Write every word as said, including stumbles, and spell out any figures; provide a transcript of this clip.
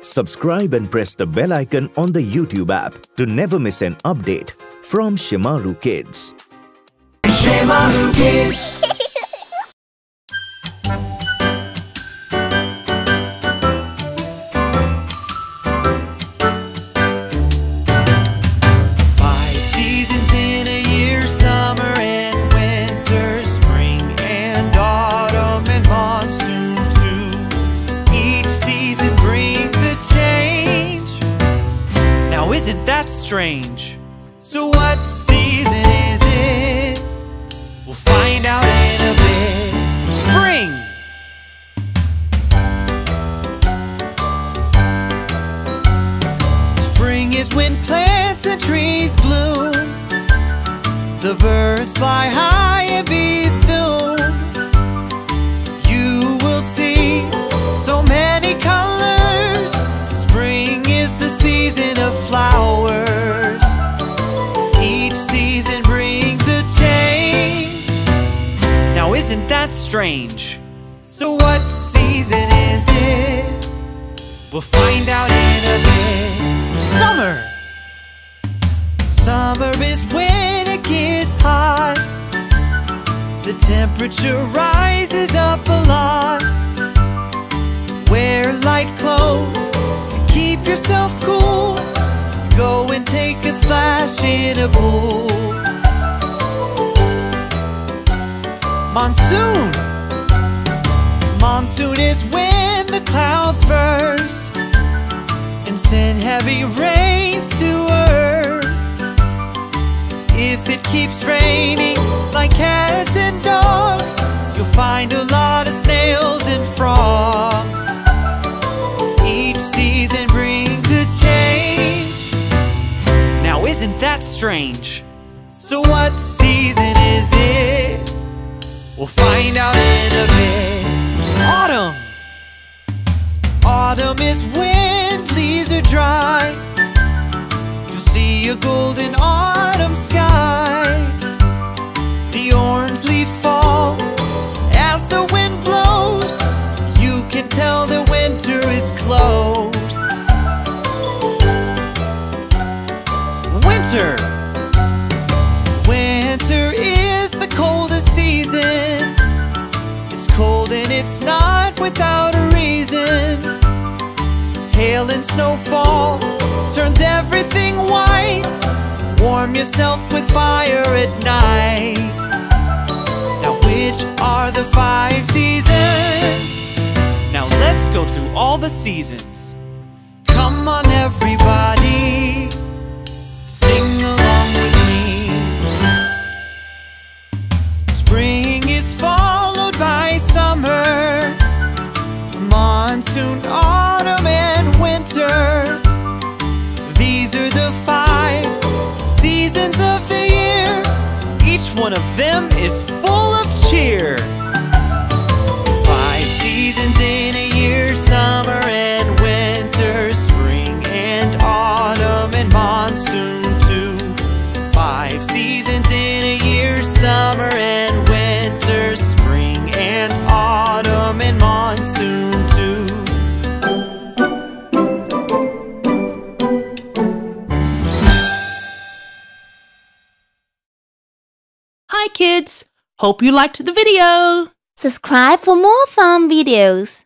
Subscribe and press the bell icon on the YouTube app to never miss an update from Shemaroo Kids. Shemaroo Kids. Five seasons in a year: summer and winter, spring and autumn and monsoon too. Each season brings a change. Now isn't that strange? So what season is it? We'll find out in a bit. Spring! Spring is when plants and trees bloom. The birds fly high and bees soon. You will see so many colors. Spring is the season of flowers. Each season brings a change. Now isn't that strange? So what season is it? We'll find out in a bit. Summer! Summer is when it gets hot. The temperature rises up a lot. Wear light clothes to keep yourself cool. Go and take a splash in a pool. Monsoon! Monsoon is when the clouds burst and send heavy rains to earth. If it keeps raining like cats and dogs, you'll find a lot of snails and frogs. Each season brings a change. Now isn't that strange? So what season is it? We'll find out in a bit. Autumn! Autumn is when leaves are dry. You'll see a golden autumn sky. The orange leaves fall as the wind blows. You can tell the winter is close. Winter! Winter is the coldest season. It's cold and it's not without a reason. Hail and snowfall turns everything white. Warm yourself with fire at night. Now which are the five seasons? Now let's go through all the seasons. Come on everybody, sing along with me. Spring is followed by summer, monsoon, autumn and winter. These are the five seasons of the year. Each one of them is full of cheer. Five seasons in a year: summer and winter, spring and autumn and monsoon too. Five seasons in a year: summer and winter, spring and autumn and monsoon too. Hi kids! Hope you liked the video! Subscribe for more fun videos.